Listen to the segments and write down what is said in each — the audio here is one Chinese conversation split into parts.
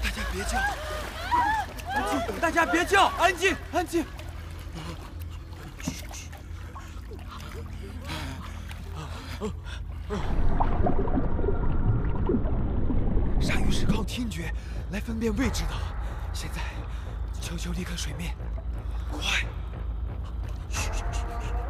大家别叫，安静！大家别叫，安静，安静。鲨鱼是靠听觉来分辨位置的，现在求求离开水面，快！嘘嘘嘘！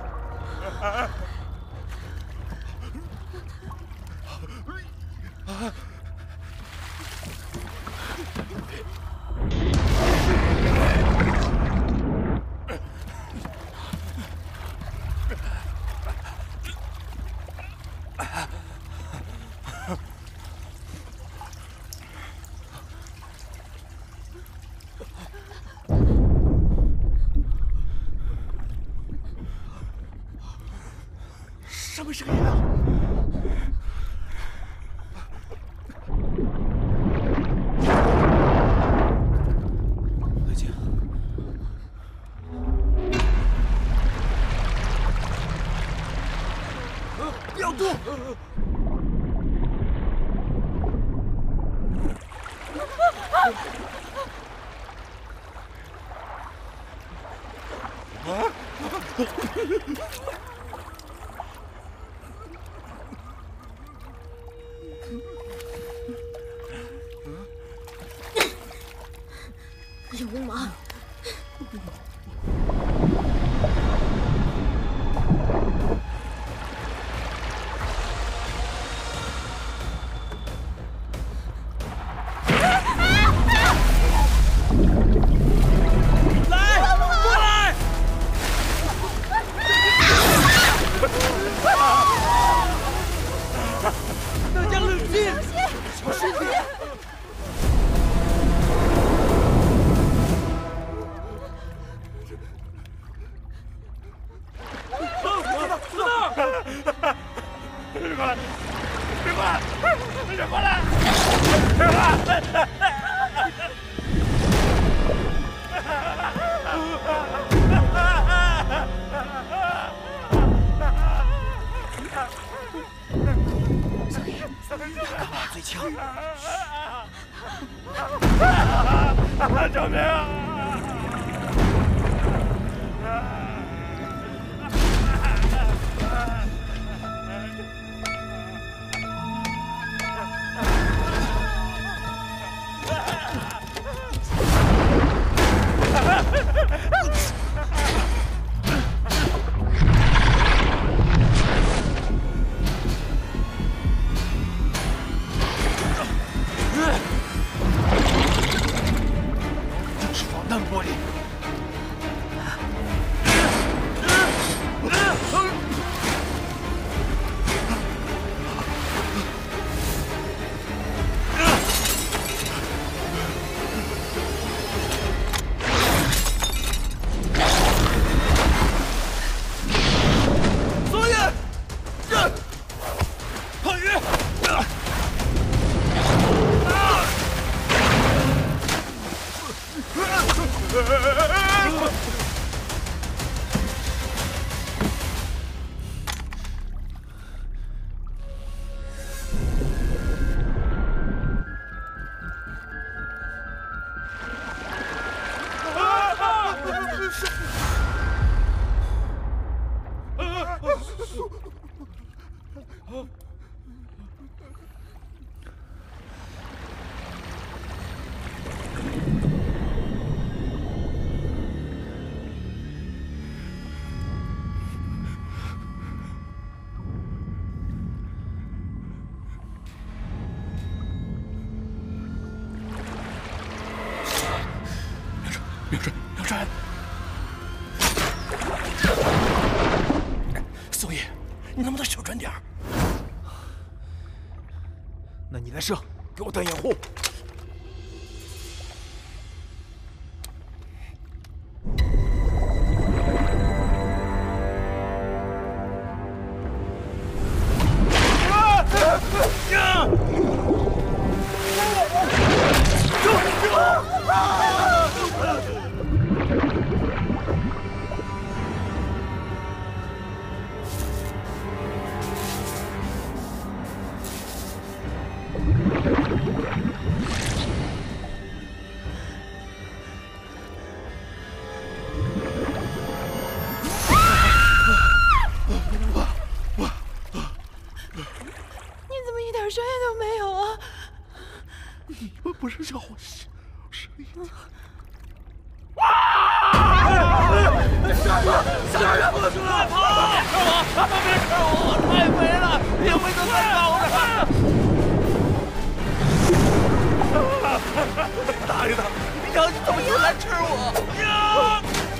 什么声音啊？冷静。不要动！ 流氓！ 救命啊！ 宋爷，你能不能小声点儿？那你来射，给我当掩护。 点声音都没有啊！ 你们不是叫我声音听？ 下人不能出来跑！别吃我，我太肥了，也不能再搞了。 打给他！ 娘，你怎么又来吃我？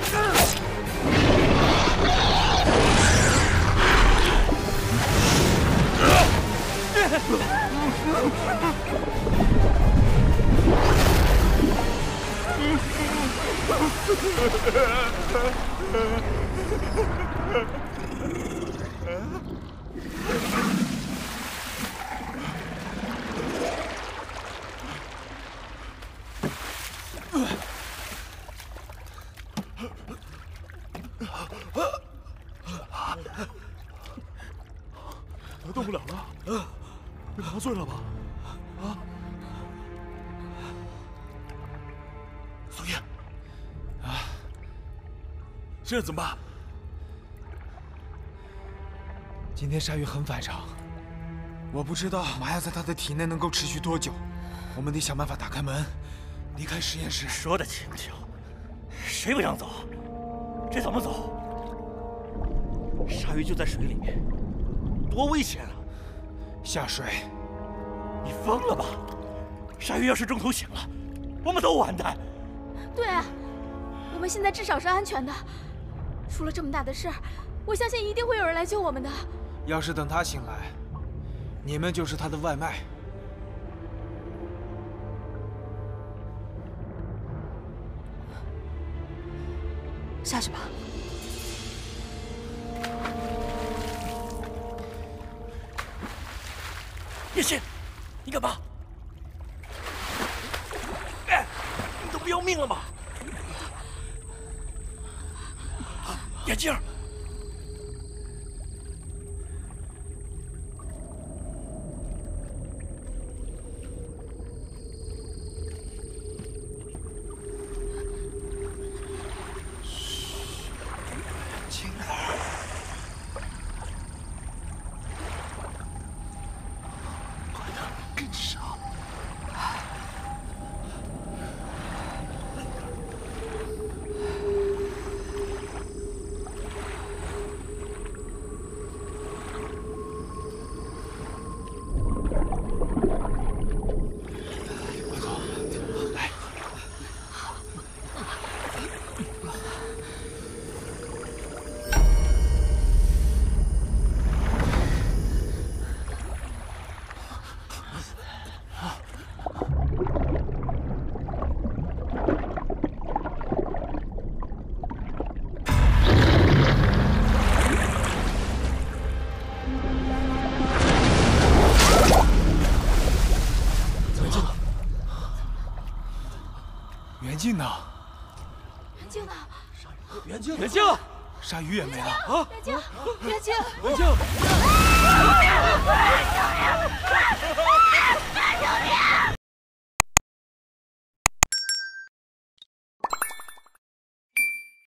他动不了了，被麻醉了吧？啊！宋烨，啊，现在怎么办？ 今天鲨鱼很反常，我不知道麻药在他的体内能够持续多久，我们得想办法打开门，离开实验室。 说的轻巧，谁不想走？这怎么走？鲨鱼就在水里面，多危险啊！ 下水？ 你疯了吧？鲨鱼要是中途醒了，我们都完蛋。 对啊，我们现在至少是安全的。出了这么大的事儿，我相信一定会有人来救我们的。 要是等他醒来，你们就是他的外卖。 下去吧。 叶欣，你干嘛？哎，你都不要命了吗？眼镜。 袁静呢？ 袁静呢？ 袁静， 袁静， 鲨鱼也没了啊！ 袁静，袁静， 袁静！